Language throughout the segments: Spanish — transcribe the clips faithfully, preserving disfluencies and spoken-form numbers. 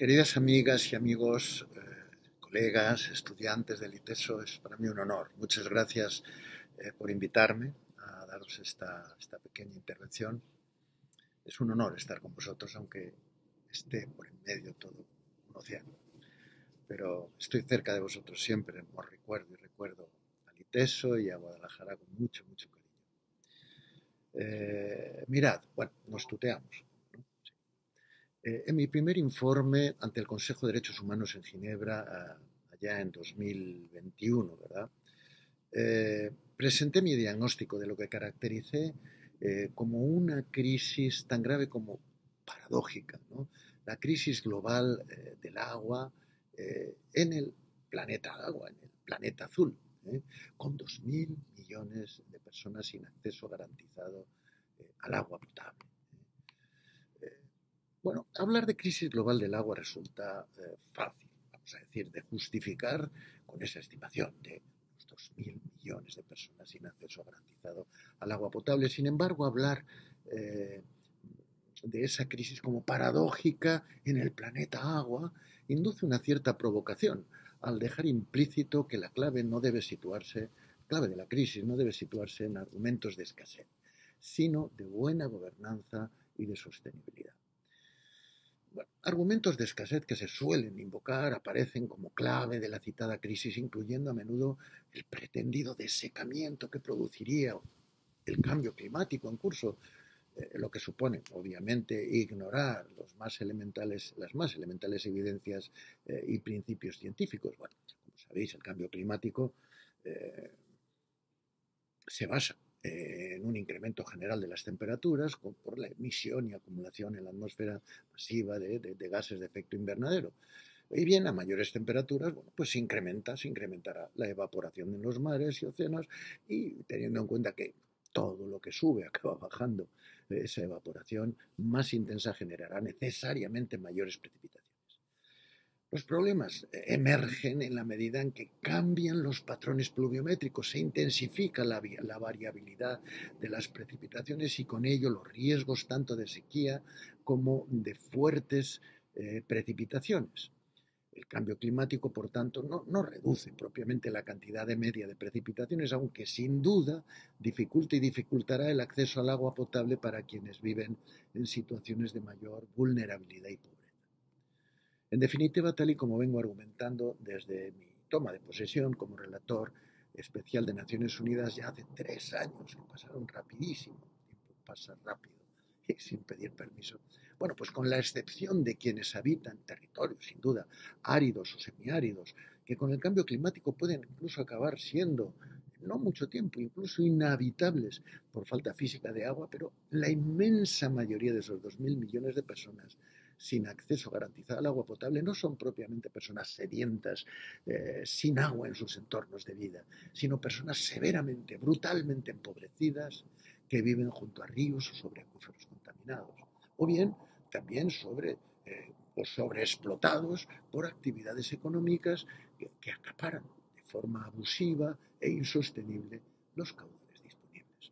Queridas amigas y amigos, eh, colegas, estudiantes del ITESO, es para mí un honor. Muchas gracias eh, por invitarme a daros esta, esta pequeña intervención. Es un honor estar con vosotros, aunque esté por en medio todo un océano. Pero estoy cerca de vosotros siempre, os recuerdo y recuerdo al ITESO y a Guadalajara con mucho, mucho cariño. Eh, mirad, bueno, nos tuteamos. Eh, en mi primer informe ante el Consejo de Derechos Humanos en Ginebra, uh, allá en dos mil veintiuno, ¿verdad? Eh, presenté mi diagnóstico de lo que caractericé eh, como una crisis tan grave como paradójica, ¿no? La crisis global eh, del agua eh, en el planeta agua, en el planeta azul, ¿eh? Con dos mil millones de personas sin acceso garantizado eh, al agua potable. Bueno, hablar de crisis global del agua resulta eh, fácil, vamos a decir, de justificar con esa estimación de unos dos mil millones de personas sin acceso garantizado al agua potable. Sin embargo, hablar eh, de esa crisis como paradójica en el planeta agua induce una cierta provocación al dejar implícito que la clave no debe situarse, clave de la crisis no debe situarse en argumentos de escasez, sino de buena gobernanza y de sostenibilidad. Bueno, argumentos de escasez que se suelen invocar aparecen como clave de la citada crisis, incluyendo a menudo el pretendido desecamiento que produciría el cambio climático en curso, eh, lo que supone, obviamente, ignorar los más elementales, las más elementales evidencias eh, y principios científicos. Bueno, como sabéis, el cambio climático eh, se basa en un incremento general de las temperaturas por la emisión y acumulación en la atmósfera masiva de, de, de gases de efecto invernadero. Y bien, a mayores temperaturas, bueno, pues se incrementa, se incrementará la evaporación en los mares y océanos, y teniendo en cuenta que todo lo que sube acaba bajando, esa evaporación más intensa generará necesariamente mayores precipitaciones. Los problemas emergen en la medida en que cambian los patrones pluviométricos, se intensifica la, la, variabilidad de las precipitaciones y con ello los riesgos tanto de sequía como de fuertes eh, precipitaciones. El cambio climático, por tanto, no, no reduce propiamente la cantidad de media de precipitaciones, aunque sin duda dificulta y dificultará el acceso al agua potable para quienes viven en situaciones de mayor vulnerabilidad y pobreza. En definitiva, tal y como vengo argumentando desde mi toma de posesión como relator especial de Naciones Unidas ya hace tres años, que pasaron rapidísimo, el tiempo pasa rápido y sin pedir permiso. Bueno, pues con la excepción de quienes habitan territorios, sin duda, áridos o semiáridos, que con el cambio climático pueden incluso acabar siendo, no mucho tiempo, incluso inhabitables por falta física de agua, pero la inmensa mayoría de esos dos mil millones de personas sin acceso garantizado al agua potable no son propiamente personas sedientas, eh, sin agua en sus entornos de vida, sino personas severamente, brutalmente empobrecidas que viven junto a ríos o sobre acuíferos contaminados, o bien también sobre eh, o sobreexplotados por actividades económicas que, que acaparan de forma abusiva e insostenible los caudales disponibles.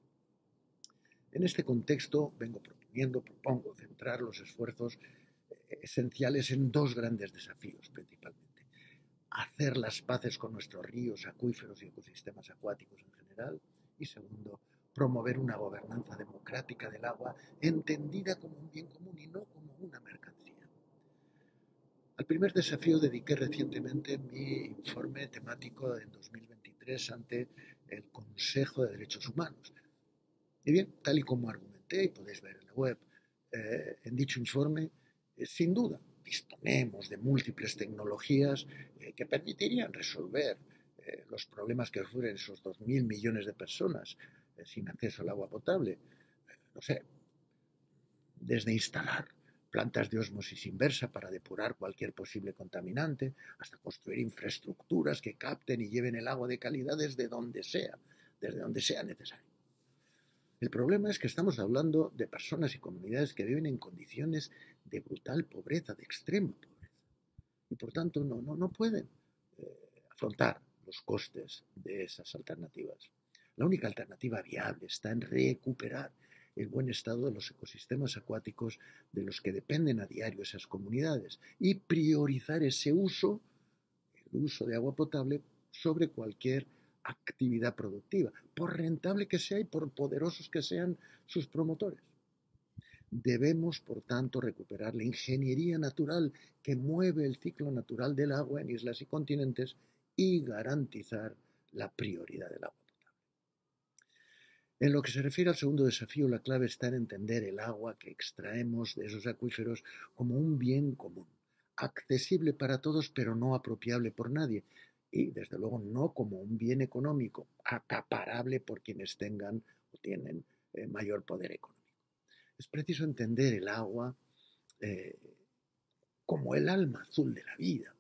En este contexto vengo proponiendo, propongo centrar los esfuerzos esenciales en dos grandes desafíos principalmente. Hacer las paces con nuestros ríos, acuíferos y ecosistemas acuáticos en general. Y segundo, promover una gobernanza democrática del agua entendida como un bien común y no como una mercancía. Al primer desafío dediqué recientemente mi informe temático en dos mil veintitrés ante el Consejo de Derechos Humanos. Y bien, tal y como argumenté, y podéis ver en la web, eh, en dicho informe, eh, sin duda, disponemos de múltiples tecnologías eh, que permitirían resolver eh, los problemas que sufren esos dos mil millones de personas eh, sin acceso al agua potable. Eh, no sé, desde instalar plantas de ósmosis inversa para depurar cualquier posible contaminante, hasta construir infraestructuras que capten y lleven el agua de calidad desde donde sea, desde donde sea necesario. El problema es que estamos hablando de personas y comunidades que viven en condiciones de brutal pobreza, de extrema pobreza, y por tanto no, no, no pueden eh, afrontar los costes de esas alternativas. La única alternativa viable está en recuperar el buen estado de los ecosistemas acuáticos de los que dependen a diario esas comunidades y priorizar ese uso, el uso de agua potable, sobre cualquier actividad productiva, por rentable que sea y por poderosos que sean sus promotores. Debemos, por tanto, recuperar la ingeniería natural que mueve el ciclo natural del agua en islas y continentes y garantizar la prioridad del agua potable. En lo que se refiere al segundo desafío, la clave está en entender el agua que extraemos de esos acuíferos como un bien común, accesible para todos pero no apropiable por nadie, y desde luego no como un bien económico acaparable por quienes tengan o tienen eh, mayor poder económico. Es preciso entender el agua eh, como el alma azul de la vida,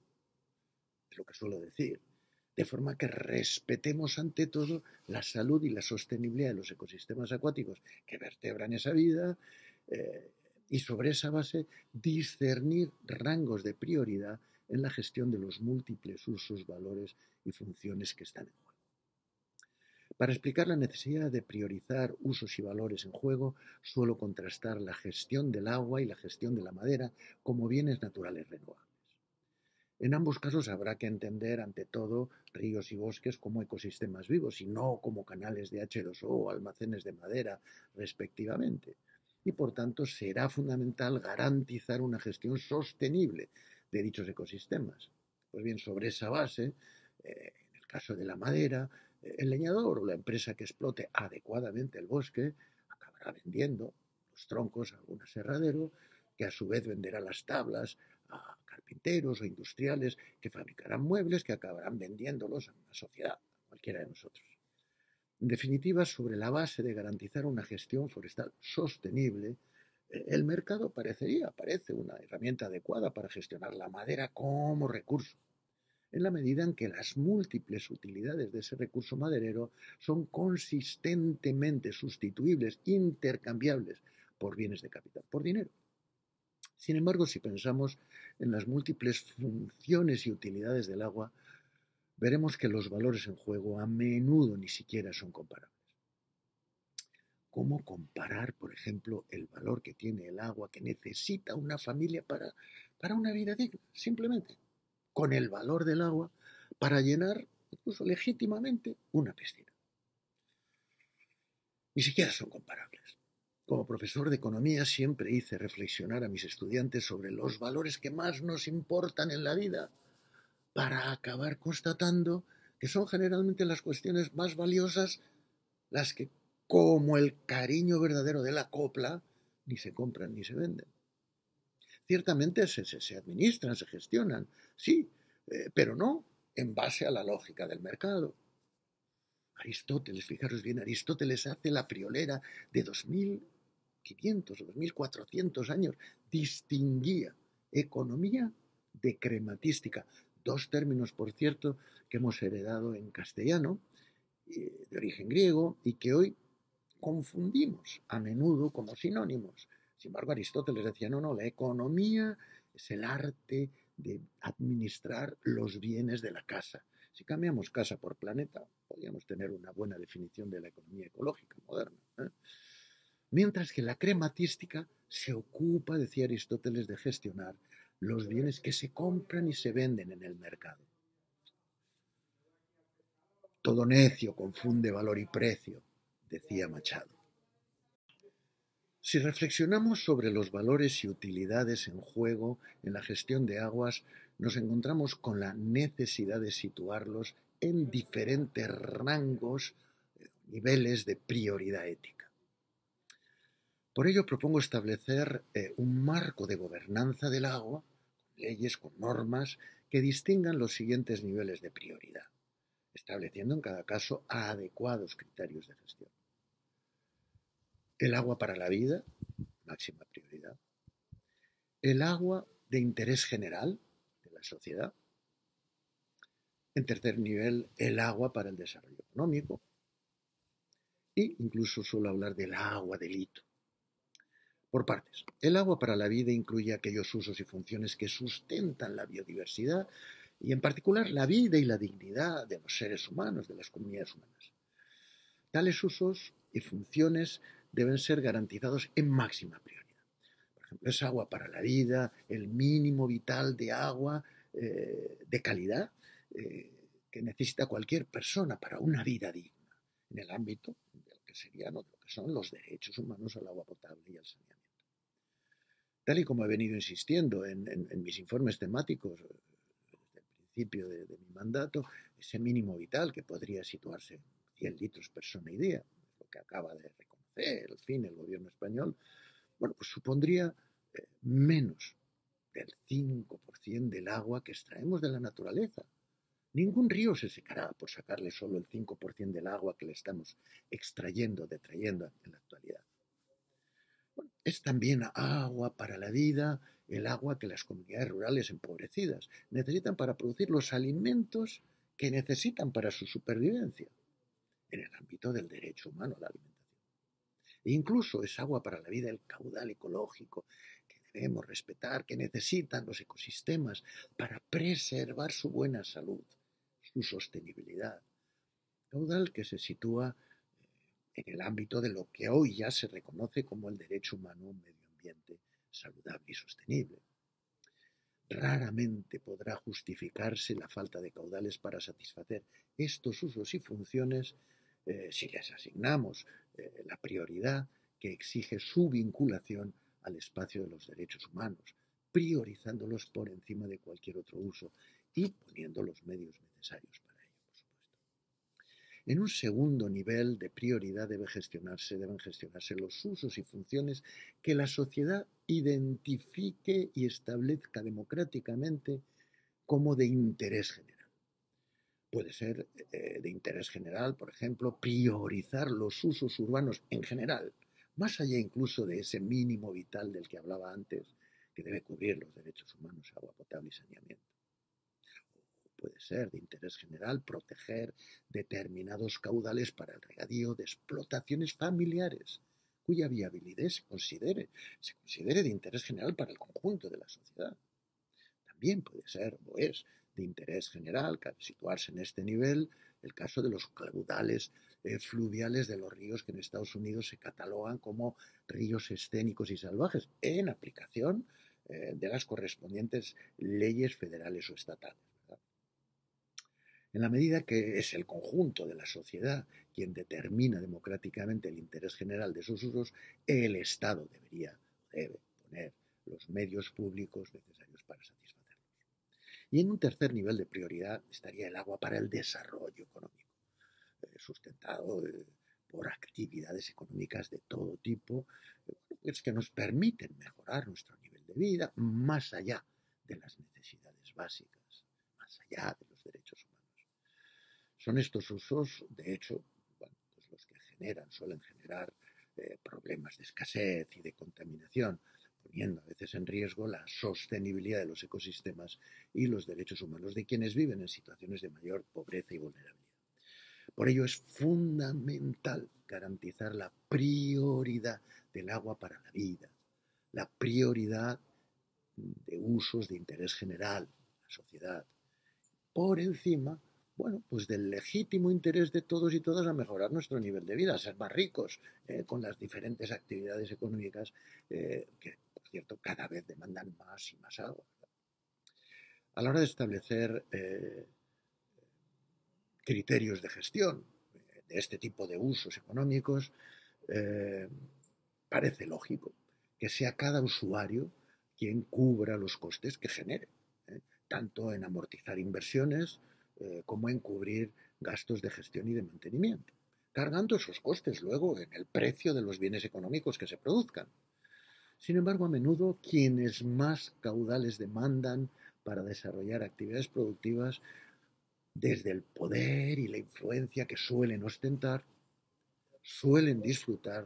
es lo que suelo decir, de forma que respetemos ante todo la salud y la sostenibilidad de los ecosistemas acuáticos que vertebran esa vida eh, y sobre esa base discernir rangos de prioridad en la gestión de los múltiples usos, valores y funciones que están en juego. Para explicar la necesidad de priorizar usos y valores en juego, suelo contrastar la gestión del agua y la gestión de la madera como bienes naturales renovables. En ambos casos habrá que entender, ante todo, ríos y bosques como ecosistemas vivos y no como canales de hache dos o o almacenes de madera, respectivamente. Y, por tanto, será fundamental garantizar una gestión sostenible de dichos ecosistemas. Pues bien, sobre esa base, eh, en el caso de la madera, eh, el leñador o la empresa que explote adecuadamente el bosque acabará vendiendo los troncos a algún aserradero, que a su vez venderá las tablas a carpinteros o industriales que fabricarán muebles que acabarán vendiéndolos a una sociedad, a cualquiera de nosotros. En definitiva, sobre la base de garantizar una gestión forestal sostenible, el mercado parecería, parece una herramienta adecuada para gestionar la madera como recurso, en la medida en que las múltiples utilidades de ese recurso maderero son consistentemente sustituibles, intercambiables por bienes de capital, por dinero. Sin embargo, si pensamos en las múltiples funciones y utilidades del agua, veremos que los valores en juego a menudo ni siquiera son comparables. ¿Cómo comparar, por ejemplo, el valor que tiene el agua que necesita una familia para, para una vida digna, simplemente, con el valor del agua para llenar, incluso legítimamente, una piscina? Ni siquiera son comparables. Como profesor de economía siempre hice reflexionar a mis estudiantes sobre los valores que más nos importan en la vida, para acabar constatando que son generalmente las cuestiones más valiosas las que, como el cariño verdadero de la copla, ni se compran ni se venden. Ciertamente se, se, se administran, se gestionan, sí, eh, pero no en base a la lógica del mercado. Aristóteles, fijaros bien, Aristóteles hace la friolera de dos mil quinientos o dos mil cuatrocientos años, distinguía economía de crematística, dos términos, por cierto, que hemos heredado en castellano, de origen griego, y que hoy confundimos a menudo como sinónimos. Sin embargo, Aristóteles decía, no, no, la economía es el arte de administrar los bienes de la casa. Si cambiamos casa por planeta, podríamos tener una buena definición de la economía ecológica moderna, ¿eh? Mientras que la crematística se ocupa, decía Aristóteles, de gestionar los bienes que se compran y se venden en el mercado. Todo necio confunde valor y precio, decía Machado. Si reflexionamos sobre los valores y utilidades en juego en la gestión de aguas, nos encontramos con la necesidad de situarlos en diferentes rangos, niveles de prioridad ética. Por ello propongo establecer eh, un marco de gobernanza del agua, con leyes, con normas, que distingan los siguientes niveles de prioridad, estableciendo en cada caso adecuados criterios de gestión. El agua para la vida, máxima prioridad. El agua de interés general de la sociedad. En tercer nivel, el agua para el desarrollo económico. E incluso suelo hablar del agua delito. Por partes, el agua para la vida incluye aquellos usos y funciones que sustentan la biodiversidad y en particular la vida y la dignidad de los seres humanos, de las comunidades humanas. Tales usos y funciones deben ser garantizados en máxima prioridad. Por ejemplo, es agua para la vida, el mínimo vital de agua eh, de calidad eh, que necesita cualquier persona para una vida digna, en el ámbito de lo que serían o de lo que son los derechos humanos al agua potable y al saneamiento. Tal y como he venido insistiendo en, en, en mis informes temáticos desde el principio de, de mi mandato, ese mínimo vital que podría situarse en cien litros persona y día, es lo que acaba de reconocer, al fin, el gobierno español, bueno, pues supondría eh, menos del cinco por ciento del agua que extraemos de la naturaleza. Ningún río se secará por sacarle solo el cinco por ciento del agua que le estamos extrayendo, detrayendo en la actualidad. Bueno, es también agua para la vida, el agua que las comunidades rurales empobrecidas necesitan para producir los alimentos que necesitan para su supervivencia, en el ámbito del derecho humano a la alimentación. E incluso es agua para la vida el caudal ecológico que debemos respetar, que necesitan los ecosistemas para preservar su buena salud, su sostenibilidad. Caudal que se sitúa en el ámbito de lo que hoy ya se reconoce como el derecho humano a un medio ambiente saludable y sostenible. Raramente podrá justificarse la falta de caudales para satisfacer estos usos y funciones eh, si les asignamos eh, la prioridad que exige su vinculación al espacio de los derechos humanos, priorizándolos por encima de cualquier otro uso y poniendo los medios necesarios para ello, por supuesto. En un segundo nivel de prioridad debe gestionarse, deben gestionarse los usos y funciones que la sociedad identifique y establezca democráticamente como de interés general. Puede ser eh, de interés general, por ejemplo, priorizar los usos urbanos en general, más allá incluso de ese mínimo vital del que hablaba antes, que debe cubrir los derechos humanos, agua potable y saneamiento. Puede ser de interés general proteger determinados caudales para el regadío de explotaciones familiares, cuya viabilidad se considere, se considere de interés general para el conjunto de la sociedad. También puede ser, o es, de interés general, cabe situarse en este nivel, el caso de los caudales eh, fluviales de los ríos que en Estados Unidos se catalogan como ríos escénicos y salvajes, en aplicación eh, de las correspondientes leyes federales o estatales. En la medida que es el conjunto de la sociedad quien determina democráticamente el interés general de sus usos, el Estado debería o debe poner los medios públicos necesarios para satisfacerlos. Y en un tercer nivel de prioridad estaría el agua para el desarrollo económico, eh, sustentado eh, por actividades económicas de todo tipo, eh, pues que nos permiten mejorar nuestro nivel de vida más allá de las necesidades básicas, más allá de los derechos humanos. Son estos usos, de hecho, bueno, pues los que generan, suelen generar eh, problemas de escasez y de contaminación, poniendo a veces en riesgo la sostenibilidad de los ecosistemas y los derechos humanos de quienes viven en situaciones de mayor pobreza y vulnerabilidad. Por ello es fundamental garantizar la prioridad del agua para la vida, la prioridad de usos de interés general en la sociedad, por encima bueno, pues del legítimo interés de todos y todas a mejorar nuestro nivel de vida, a ser más ricos eh, con las diferentes actividades económicas eh, que, por cierto, cada vez demandan más y más agua. A la hora de establecer eh, criterios de gestión eh, de este tipo de usos económicos, eh, parece lógico que sea cada usuario quien cubra los costes que genere, eh, tanto en amortizar inversiones, Eh, como en cubrir gastos de gestión y de mantenimiento, cargando esos costes luego en el precio de los bienes económicos que se produzcan. Sin embargo, a menudo quienes más caudales demandan para desarrollar actividades productivas, desde el poder y la influencia que suelen ostentar, suelen disfrutar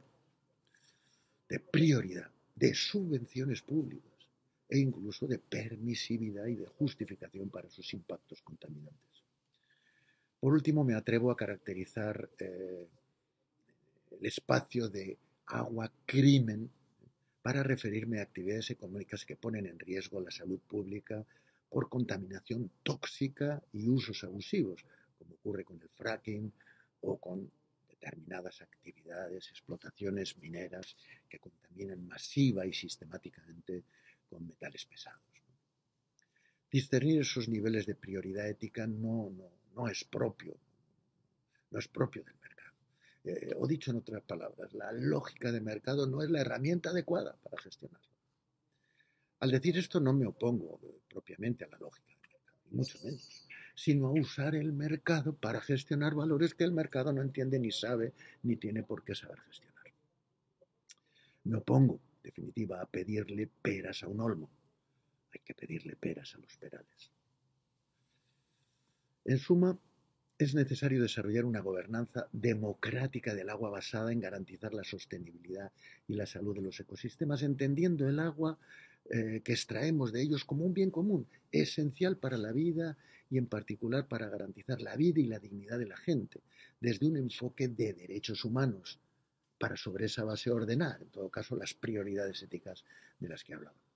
de prioridad, de subvenciones públicas e incluso de permisividad y de justificación para sus impactos contaminantes. Por último, me atrevo a caracterizar eh, el espacio de agua-crimen para referirme a actividades económicas que ponen en riesgo la salud pública por contaminación tóxica y usos abusivos, como ocurre con el fracking o con determinadas actividades, explotaciones mineras que contaminan masiva y sistemáticamente con metales pesados. Discernir esos niveles de prioridad ética no, no, no es propio, no es propio del mercado. Eh, o dicho en otras palabras, la lógica de mercado no es la herramienta adecuada para gestionarlo. Al decir esto no me opongo eh, propiamente a la lógica del mercado, ni mucho menos, sino a usar el mercado para gestionar valores que el mercado no entiende ni sabe ni tiene por qué saber gestionar. Me opongo, en definitiva, a pedirle peras a un olmo. Hay que pedirle peras a los perales. En suma, es necesario desarrollar una gobernanza democrática del agua basada en garantizar la sostenibilidad y la salud de los ecosistemas, entendiendo el agua eh, que extraemos de ellos como un bien común, esencial para la vida y en particular para garantizar la vida y la dignidad de la gente, desde un enfoque de derechos humanos, para sobre esa base ordenar, en todo caso, las prioridades éticas de las que hablábamos.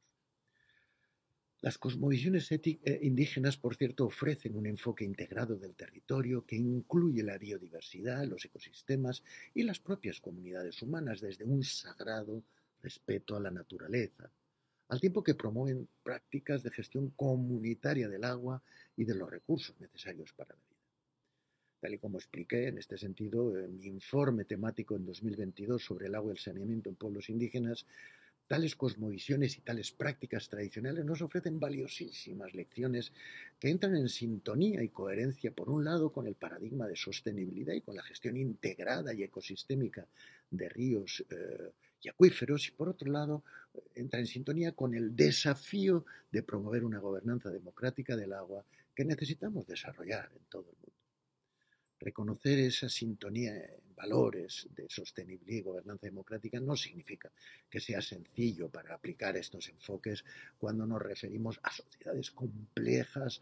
Las cosmovisiones indígenas, por cierto, ofrecen un enfoque integrado del territorio que incluye la biodiversidad, los ecosistemas y las propias comunidades humanas desde un sagrado respeto a la naturaleza, al tiempo que promueven prácticas de gestión comunitaria del agua y de los recursos necesarios para la vida. Tal y como expliqué, en este sentido, en mi informe temático en dos mil veintidós sobre el agua y el saneamiento en pueblos indígenas, tales cosmovisiones y tales prácticas tradicionales nos ofrecen valiosísimas lecciones que entran en sintonía y coherencia, por un lado, con el paradigma de sostenibilidad y con la gestión integrada y ecosistémica de ríos eh, y acuíferos, y por otro lado, entra en sintonía con el desafío de promover una gobernanza democrática del agua que necesitamos desarrollar en todo el mundo. Reconocer esa sintonía en valores de sostenibilidad y gobernanza democrática no significa que sea sencillo para aplicar estos enfoques cuando nos referimos a sociedades complejas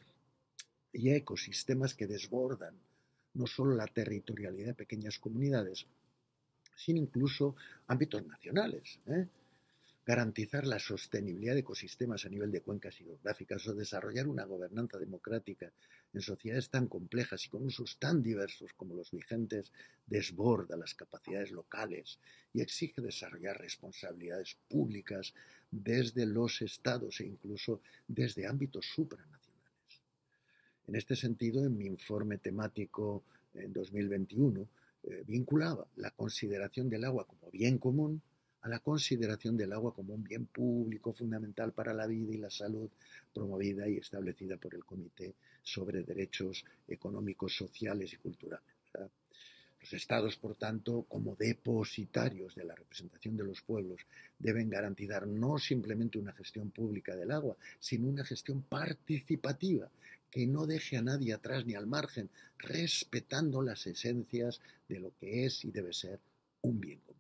y a ecosistemas que desbordan no solo la territorialidad de pequeñas comunidades, sino incluso ámbitos nacionales, ¿eh? Garantizar la sostenibilidad de ecosistemas a nivel de cuencas hidrográficas o desarrollar una gobernanza democrática en sociedades tan complejas y con usos tan diversos como los vigentes desborda las capacidades locales y exige desarrollar responsabilidades públicas desde los estados e incluso desde ámbitos supranacionales. En este sentido, en mi informe temático en dos mil veintiuno, eh, vinculaba la consideración del agua como bien común a la consideración del agua como un bien público fundamental para la vida y la salud, promovida y establecida por el Comité sobre Derechos Económicos, Sociales y Culturales. ¿Verdad? Los estados, por tanto, como depositarios de la representación de los pueblos, deben garantizar no simplemente una gestión pública del agua, sino una gestión participativa que no deje a nadie atrás ni al margen, respetando las esencias de lo que es y debe ser un bien común.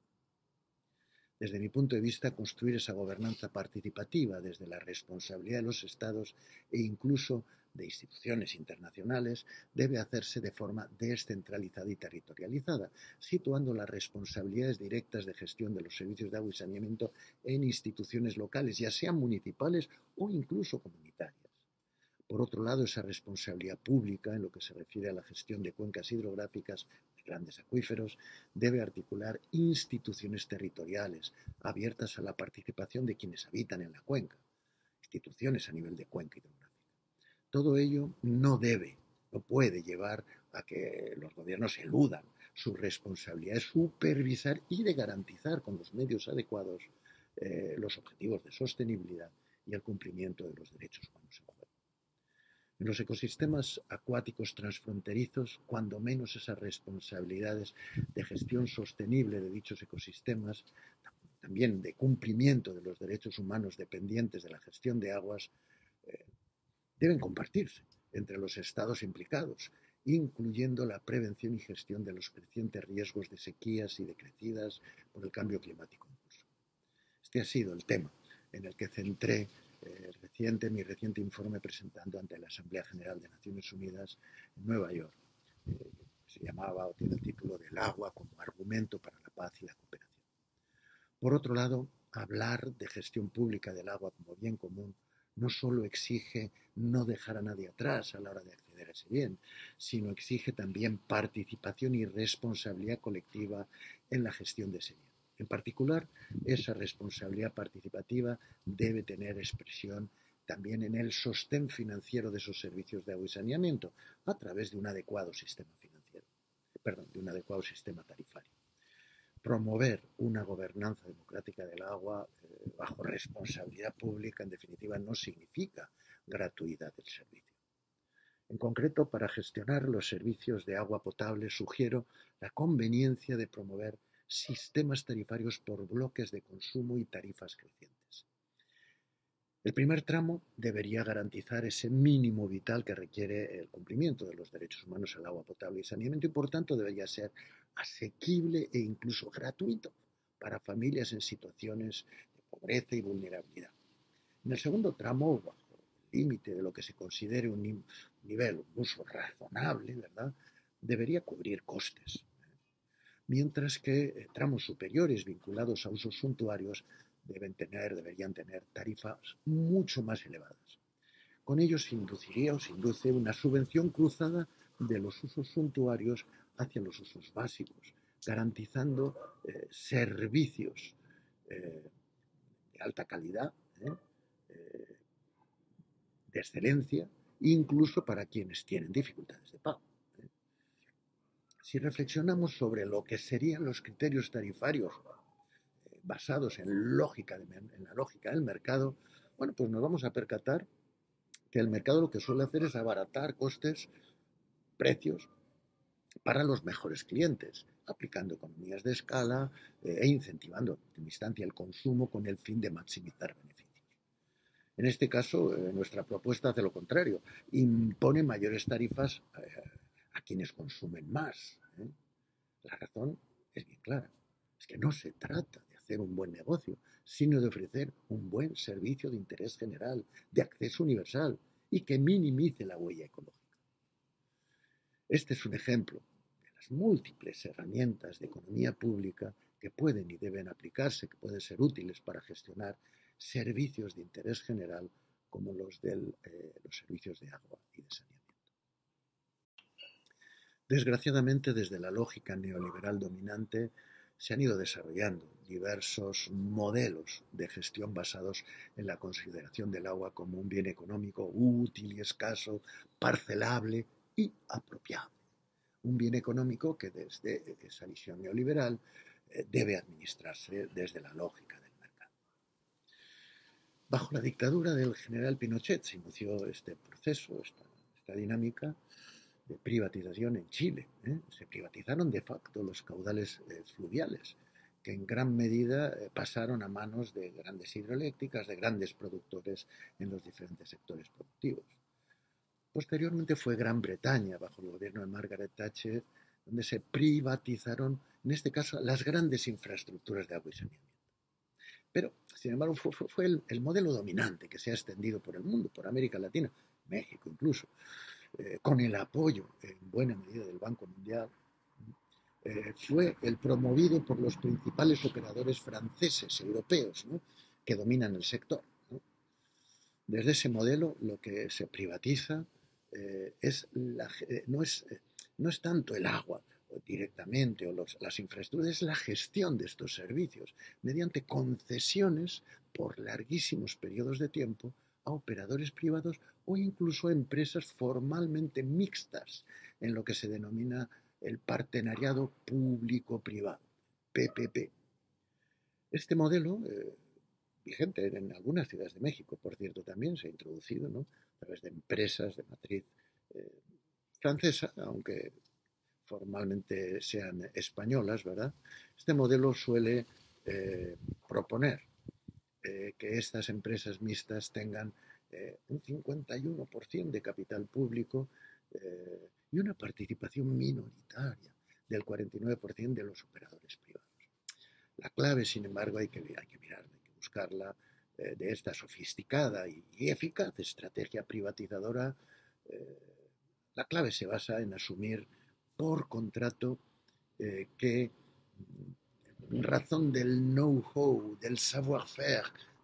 Desde mi punto de vista, construir esa gobernanza participativa desde la responsabilidad de los estados e incluso de instituciones internacionales debe hacerse de forma descentralizada y territorializada, situando las responsabilidades directas de gestión de los servicios de agua y saneamiento en instituciones locales, ya sean municipales o incluso comunitarias. Por otro lado, esa responsabilidad pública, en lo que se refiere a la gestión de cuencas hidrográficas de grandes acuíferos, debe articular instituciones territoriales abiertas a la participación de quienes habitan en la cuenca, instituciones a nivel de cuenca hidrográfica. Todo ello no debe, no puede llevar a que los gobiernos eludan su responsabilidad de supervisar y de garantizar con los medios adecuados eh, los objetivos de sostenibilidad y el cumplimiento de los derechos humanos en juego. En los ecosistemas acuáticos transfronterizos, cuando menos esas responsabilidades de gestión sostenible de dichos ecosistemas, también de cumplimiento de los derechos humanos dependientes de la gestión de aguas, eh, deben compartirse entre los estados implicados, incluyendo la prevención y gestión de los crecientes riesgos de sequías y de crecidas por el cambio climático en curso. Este ha sido el tema en el que centré Eh, reciente, mi reciente informe presentando ante la Asamblea General de Naciones Unidas en Nueva York. Eh, se llamaba o tiene el título del agua como argumento para la paz y la cooperación. Por otro lado, hablar de gestión pública del agua como bien común no solo exige no dejar a nadie atrás a la hora de acceder a ese bien, sino exige también participación y responsabilidad colectiva en la gestión de ese bien. En particular, esa responsabilidad participativa debe tener expresión también en el sostén financiero de esos servicios de agua y saneamiento a través de un adecuado sistema financiero, perdón, de un adecuado sistema tarifario. Promover una gobernanza democrática del agua eh, bajo responsabilidad pública, en definitiva, no significa gratuidad del servicio. En concreto, para gestionar los servicios de agua potable, sugiero la conveniencia de promover sistemas tarifarios por bloques de consumo y tarifas crecientes. El primer tramo debería garantizar ese mínimo vital que requiere el cumplimiento de los derechos humanos al agua potable y saneamiento y, por tanto, debería ser asequible e incluso gratuito para familias en situaciones de pobreza y vulnerabilidad. En el segundo tramo, bajo el límite de lo que se considere un nivel, un uso razonable, ¿verdad?, debería cubrir costes, mientras que eh, tramos superiores vinculados a usos suntuarios deben tener, deberían tener tarifas mucho más elevadas. Con ello se induciría o se induce una subvención cruzada de los usos suntuarios hacia los usos básicos, garantizando eh, servicios eh, de alta calidad, ¿eh? Eh, de excelencia, incluso para quienes tienen dificultades de pago. ¿eh? Si reflexionamos sobre lo que serían los criterios tarifarios eh, basados en, lógica de, en la lógica del mercado, bueno, pues nos vamos a percatar que el mercado lo que suele hacer es abaratar costes, precios para los mejores clientes, aplicando economías de escala eh, e incentivando en última instancia el consumo con el fin de maximizar beneficios. En este caso, eh, nuestra propuesta hace lo contrario, impone mayores tarifas eh, a quienes consumen más. ¿eh? La razón es bien clara, es que no se trata de hacer un buen negocio, sino de ofrecer un buen servicio de interés general, de acceso universal y que minimice la huella ecológica. Este es un ejemplo de las múltiples herramientas de economía pública que pueden y deben aplicarse, que pueden ser útiles para gestionar servicios de interés general como los de eh, los servicios de agua y de saneamiento. Desgraciadamente, desde la lógica neoliberal dominante, se han ido desarrollando diversos modelos de gestión basados en la consideración del agua como un bien económico útil y escaso, parcelable y apropiable. Un bien económico que desde esa visión neoliberal eh, debe administrarse desde la lógica del mercado. Bajo la dictadura del general Pinochet se inició este proceso, esta, esta dinámica de privatización en Chile. ¿eh? Se privatizaron de facto los caudales eh, fluviales, que en gran medida eh, pasaron a manos de grandes hidroeléctricas, de grandes productores en los diferentes sectores productivos. Posteriormente fue Gran Bretaña, bajo el gobierno de Margaret Thatcher, donde se privatizaron, en este caso, las grandes infraestructuras de agua y saneamiento. Pero, sin embargo, fue, fue, fue el, el modelo dominante que se ha extendido por el mundo, por América Latina, México incluso, eh, con el apoyo en buena medida del Banco Mundial. Eh, fue el promovido por los principales operadores franceses, europeos, ¿no?, que dominan el sector. ¿no? Desde ese modelo, lo que se privatiza eh, es la, eh, no, es, eh, no es tanto el agua directamente o los, las infraestructuras, es la gestión de estos servicios mediante concesiones por larguísimos periodos de tiempo a operadores privados o incluso a empresas formalmente mixtas en lo que se denomina el partenariado público-privado, P P P. Este modelo, eh, vigente en algunas ciudades de México, por cierto, también se ha introducido, ¿no?, a través de empresas de matriz eh, francesa, aunque formalmente sean españolas, ¿verdad? Este modelo suele eh, proponer eh, que estas empresas mixtas tengan eh, un cincuenta y uno por ciento de capital público eh, y una participación minoritaria del cuarenta y nueve por ciento de los operadores privados. La clave, sin embargo, hay que, hay que mirarla, hay que buscarla eh, de esta sofisticada y, y eficaz estrategia privatizadora. Eh, la clave se basa en asumir por contrato eh, que, en razón del know-how, del savoir-faire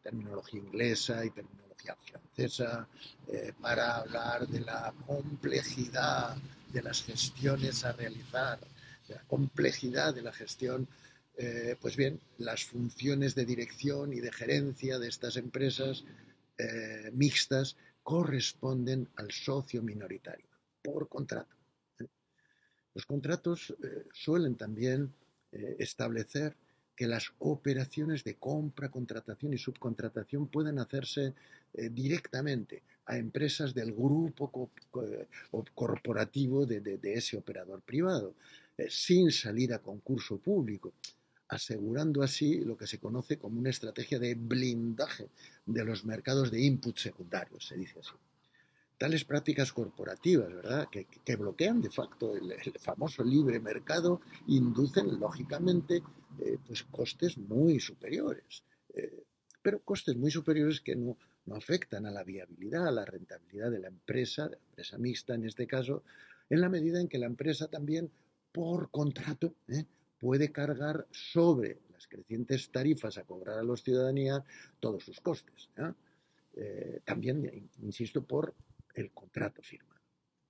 terminología inglesa y terminología francesa, eh, para hablar de la complejidad de las gestiones a realizar, de la complejidad de la gestión. Eh, pues bien, las funciones de dirección y de gerencia de estas empresas eh, mixtas corresponden al socio minoritario por contrato. Los contratos eh, suelen también eh, establecer que las operaciones de compra, contratación y subcontratación pueden hacerse eh, directamente a empresas del grupo co co corporativo de, de, de, ese operador privado, eh, sin salir a concurso público, asegurando así lo que se conoce como una estrategia de blindaje de los mercados de input secundarios, se dice así. Tales prácticas corporativas, ¿verdad?, que, que bloquean de facto el, el famoso libre mercado, inducen lógicamente eh, pues costes muy superiores, eh, pero costes muy superiores que no, no afectan a la viabilidad, a la rentabilidad de la empresa, de la empresa mixta en este caso, en la medida en que la empresa también, por contrato, ¿eh? puede cargar sobre las crecientes tarifas a cobrar a los ciudadanías todos sus costes. ¿eh? Eh, también, insisto, por el contrato firmado.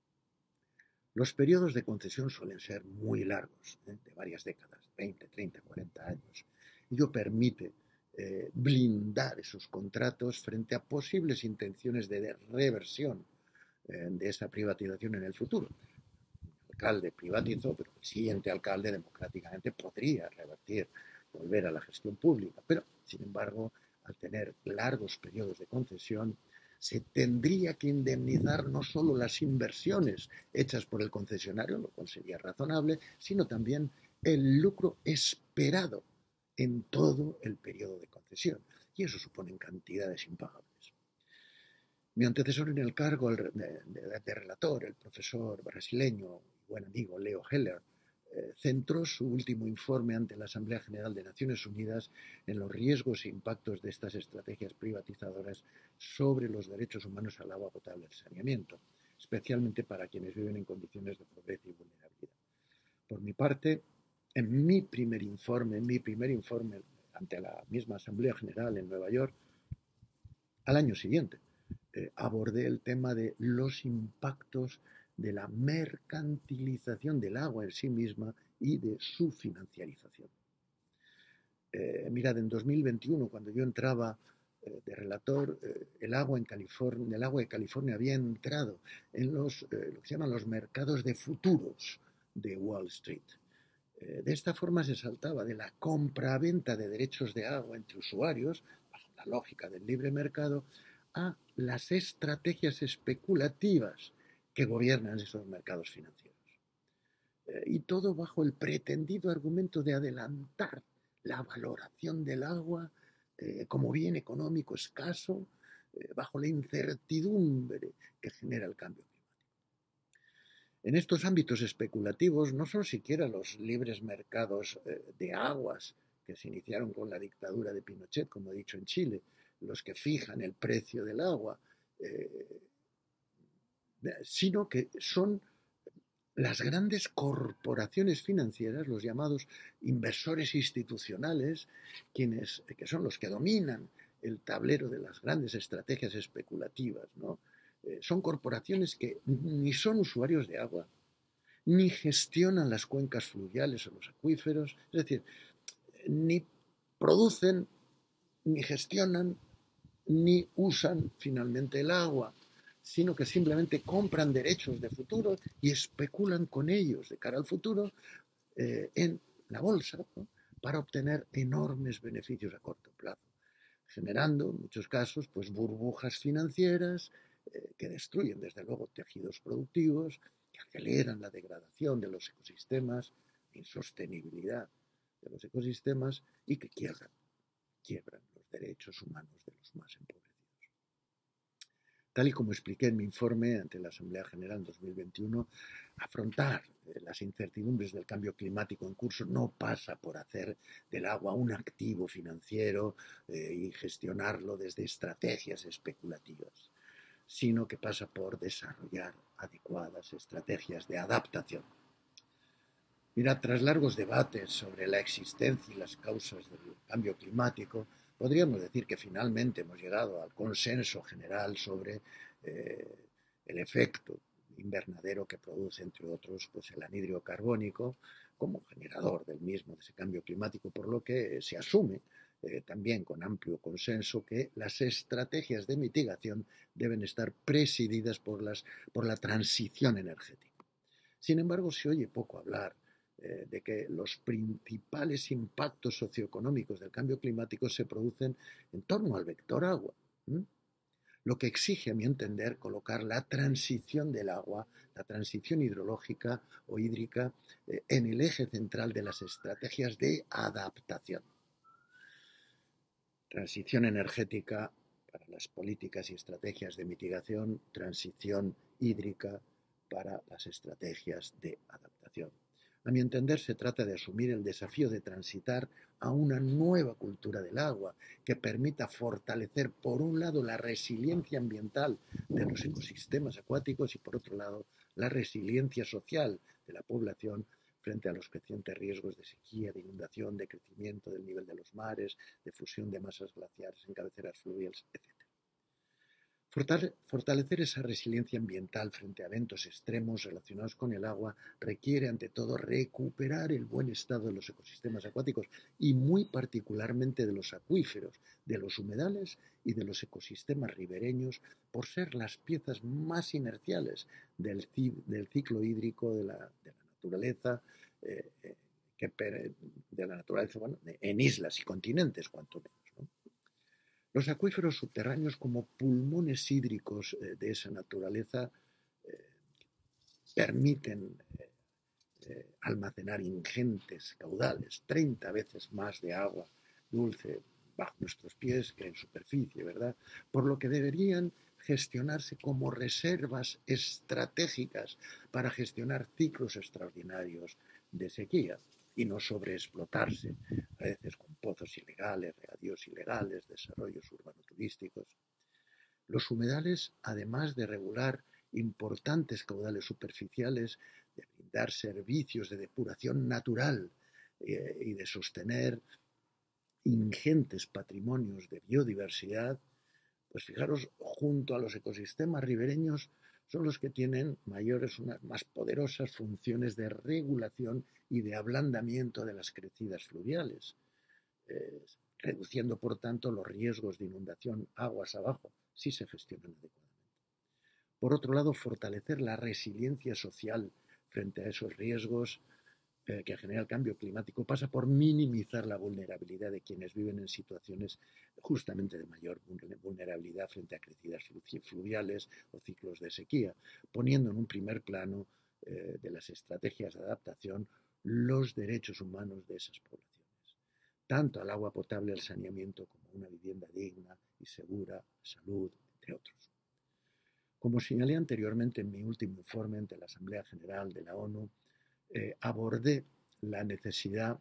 Los periodos de concesión suelen ser muy largos, ¿eh? de varias décadas, veinte, treinta, cuarenta años. Ello permite eh, blindar esos contratos frente a posibles intenciones de reversión eh, de esa privatización en el futuro. El alcalde privatizó, pero el siguiente alcalde democráticamente podría revertir, volver a la gestión pública. Pero, sin embargo, al tener largos periodos de concesión, se tendría que indemnizar no solo las inversiones hechas por el concesionario, lo cual sería razonable, sino también el lucro esperado en todo el periodo de concesión. Y eso supone cantidades impagables. Mi antecesor en el cargo de, de, de relator, el profesor brasileño y buen amigo Leo Heller, eh, centró su último informe ante la Asamblea General de Naciones Unidas en los riesgos e impactos de estas estrategias privatizadoras sobre los derechos humanos al agua potable y al saneamiento, especialmente para quienes viven en condiciones de pobreza y vulnerabilidad. Por mi parte, en mi primer informe, en mi primer informe ante la misma Asamblea General en Nueva York, al año siguiente, eh, abordé el tema de los impactos de la mercantilización del agua en sí misma y de su financiarización. Eh, mirad, en dos mil veintiuno, cuando yo entraba eh, de relator, eh, el, agua en California, el agua de California había entrado en los, eh, lo que se llaman los mercados de futuros de Wall Street. Eh, de esta forma se saltaba de la compra-venta de derechos de agua entre usuarios, bajo la lógica del libre mercado, a las estrategias especulativas que gobiernan esos mercados financieros. Eh, y todo bajo el pretendido argumento de adelantar la valoración del agua eh, como bien económico escaso, eh, bajo la incertidumbre que genera el cambio climático. En estos ámbitos especulativos no son siquiera los libres mercados eh, de aguas que se iniciaron con la dictadura de Pinochet, como he dicho en Chile, los que fijan el precio del agua, eh, sino que son las grandes corporaciones financieras, los llamados inversores institucionales, quienes, que son los que dominan el tablero de las grandes estrategias especulativas, ¿no? Eh, son corporaciones que ni son usuarios de agua, ni gestionan las cuencas fluviales o los acuíferos, es decir, ni producen, ni gestionan, ni usan finalmente el agua, sino que simplemente compran derechos de futuro y especulan con ellos de cara al futuro eh, en la bolsa, ¿no? Para obtener enormes beneficios a corto plazo, generando en muchos casos pues, burbujas financieras eh, que destruyen desde luego tejidos productivos, que aceleran la degradación de los ecosistemas, la insostenibilidad de los ecosistemas y que quiebran, quiebran los derechos humanos de los más empobrecidos. Tal y como expliqué en mi informe ante la Asamblea General en dos mil veintiuno, afrontar las incertidumbres del cambio climático en curso no pasa por hacer del agua un activo financiero eh, y gestionarlo desde estrategias especulativas, sino que pasa por desarrollar adecuadas estrategias de adaptación. Mira, tras largos debates sobre la existencia y las causas del cambio climático, podríamos decir que finalmente hemos llegado al consenso general sobre eh, el efecto invernadero que produce, entre otros, pues el anhídrido carbónico como generador del mismo, de ese cambio climático, por lo que se asume eh, también con amplio consenso que las estrategias de mitigación deben estar presididas por, las, por la transición energética. Sin embargo, se oye poco hablar eh, de que los principales impactos socioeconómicos del cambio climático se producen en torno al vector agua. ¿Mm? Lo que exige, a mi entender, colocar la transición del agua, la transición hidrológica o hídrica, eh, en el eje central de las estrategias de adaptación. Transición energética para las políticas y estrategias de mitigación, transición hídrica para las estrategias de adaptación. A mi entender, se trata de asumir el desafío de transitar a una nueva cultura del agua que permita fortalecer, por un lado, la resiliencia ambiental de los ecosistemas acuáticos y, por otro lado, la resiliencia social de la población frente a los crecientes riesgos de sequía, de inundación, de crecimiento del nivel de los mares, de fusión de masas glaciares en cabeceras fluviales, etcétera. Fortalecer esa resiliencia ambiental frente a eventos extremos relacionados con el agua requiere, ante todo, recuperar el buen estado de los ecosistemas acuáticos y muy particularmente de los acuíferos, de los humedales y de los ecosistemas ribereños, por ser las piezas más inerciales del, del ciclo hídrico de la, de la naturaleza, eh, que, de la naturaleza bueno, en islas y continentes, cuanto menos, ¿no? Los acuíferos subterráneos, como pulmones hídricos eh, de esa naturaleza, eh, permiten eh, eh, almacenar ingentes caudales, treinta veces más de agua dulce bajo nuestros pies que en superficie, ¿verdad? Por lo que deberían gestionarse como reservas estratégicas para gestionar ciclos extraordinarios de sequía y no sobreexplotarse, a veces con pozos ilegales, regadíos ilegales, desarrollos urbano-turísticos. Los humedales, además de regular importantes caudales superficiales, de brindar servicios de depuración natural eh, y de sostener ingentes patrimonios de biodiversidad, pues fijaros, junto a los ecosistemas ribereños, son los que tienen mayores, unas más poderosas funciones de regulación y de ablandamiento de las crecidas fluviales, eh, reduciendo, por tanto, los riesgos de inundación aguas abajo, si se gestionan adecuadamente. Por otro lado, fortalecer la resiliencia social frente a esos riesgos eh, que genera el cambio climático pasa por minimizar la vulnerabilidad de quienes viven en situaciones justamente de mayor vulnerabilidad frente a crecidas fluviales o ciclos de sequía, poniendo en un primer plano eh, de las estrategias de adaptación los derechos humanos de esas poblaciones, tanto al agua potable, al saneamiento, como a una vivienda digna y segura, salud, entre otros. Como señalé anteriormente en mi último informe ante la Asamblea General de la ONU, eh, abordé la necesidad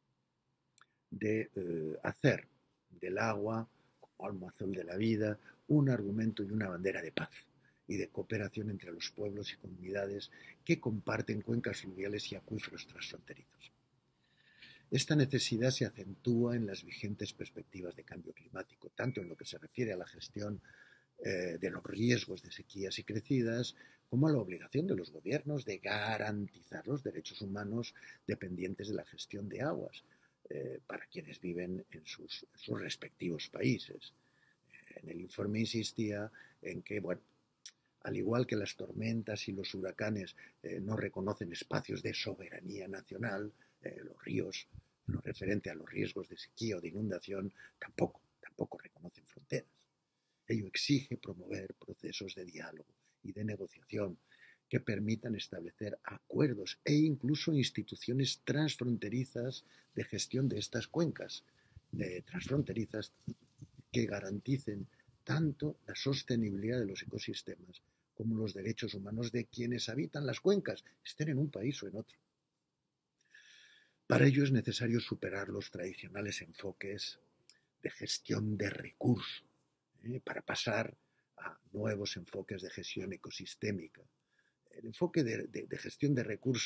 de eh, hacer del agua, como alma azul de la vida, un argumento y una bandera de paz y de cooperación entre los pueblos y comunidades que comparten cuencas fluviales y acuíferos transfronterizos. Esta necesidad se acentúa en las vigentes perspectivas de cambio climático, tanto en lo que se refiere a la gestión eh, de los riesgos de sequías y crecidas, como a la obligación de los gobiernos de garantizar los derechos humanos dependientes de la gestión de aguas eh, para quienes viven en sus, en sus respectivos países. En el informe insistía en que, bueno, al igual que las tormentas y los huracanes eh, no reconocen espacios de soberanía nacional, eh, los ríos, en lo referente a los riesgos de sequía o de inundación, tampoco, tampoco reconocen fronteras. Ello exige promover procesos de diálogo y de negociación que permitan establecer acuerdos e incluso instituciones transfronterizas de gestión de estas cuencas eh, transfronterizas que garanticen tanto la sostenibilidad de los ecosistemas como los derechos humanos de quienes habitan las cuencas, estén en un país o en otro. Para ello es necesario superar los tradicionales enfoques de gestión de recursos, ¿eh? para pasar a nuevos enfoques de gestión ecosistémica. El enfoque de, de, de gestión de recursos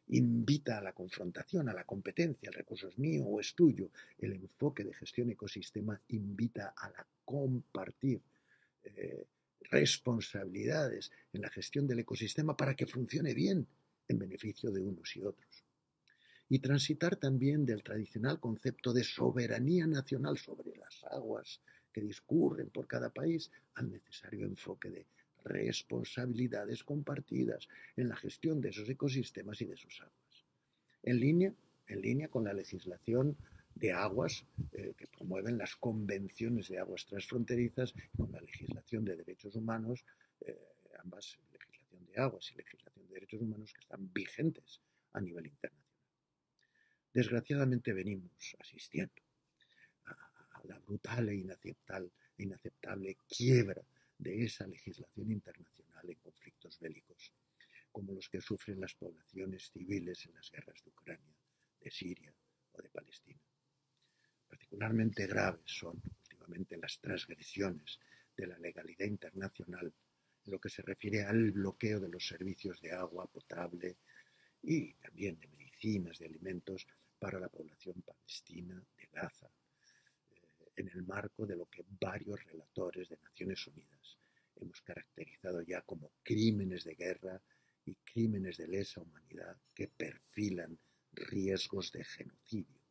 invita a la confrontación, a la competencia, el recurso es mío o es tuyo. El enfoque de gestión ecosistema invita a la compartir eh, responsabilidades en la gestión del ecosistema para que funcione bien en beneficio de unos y otros. Y transitar también del tradicional concepto de soberanía nacional sobre las aguas que discurren por cada país al necesario enfoque de responsabilidades compartidas en la gestión de esos ecosistemas y de sus aguas. En línea, en línea con la legislación de aguas eh, que promueven las convenciones de aguas transfronterizas y con la legislación de derechos humanos, eh, ambas legislación de aguas y legislación de derechos humanos que están vigentes a nivel internacional. Desgraciadamente venimos asistiendo a, a la brutal e inaceptable, inaceptable quiebra de esa legislación internacional en conflictos bélicos, como los que sufren las poblaciones civiles en las guerras de Ucrania, de Siria o de Palestina. Particularmente graves son últimamente las transgresiones de la legalidad internacional en lo que se refiere al bloqueo de los servicios de agua potable y también de medicinas, de alimentos para la población palestina de Gaza, eh, en el marco de lo que varios relatores de Naciones Unidas hemos caracterizado ya como crímenes de guerra y crímenes de lesa humanidad que perfilan riesgos de genocidio.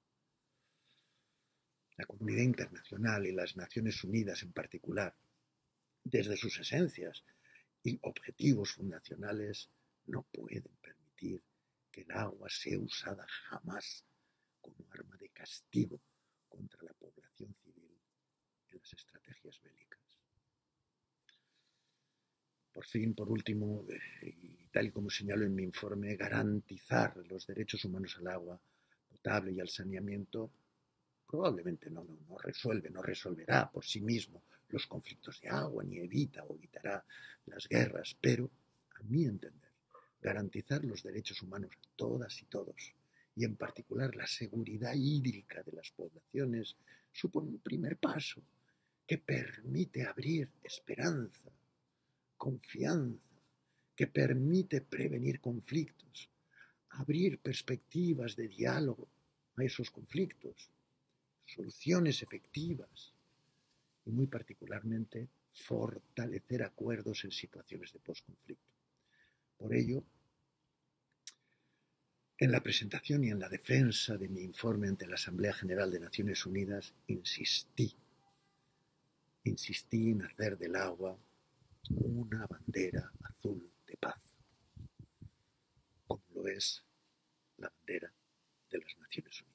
La comunidad internacional y las Naciones Unidas en particular, desde sus esencias y objetivos fundacionales, no pueden permitir que el agua sea usada jamás como arma de castigo contra la población civil en las estrategias bélicas. Por fin, por último, y tal y como señalo en mi informe, garantizar los derechos humanos al agua potable y al saneamiento probablemente no, no, no resuelve, no resolverá por sí mismo los conflictos de agua, ni evita o evitará las guerras, pero, a mi entender, garantizar los derechos humanos a todas y todos, y en particular la seguridad hídrica de las poblaciones, supone un primer paso que permite abrir esperanza, confianza, que permite prevenir conflictos, abrir perspectivas de diálogo a esos conflictos, soluciones efectivas y muy particularmente fortalecer acuerdos en situaciones de posconflicto. Por ello, en la presentación y en la defensa de mi informe ante la Asamblea General de Naciones Unidas, insistí, insistí en hacer del agua una bandera azul de paz, como lo es la bandera de las Naciones Unidas.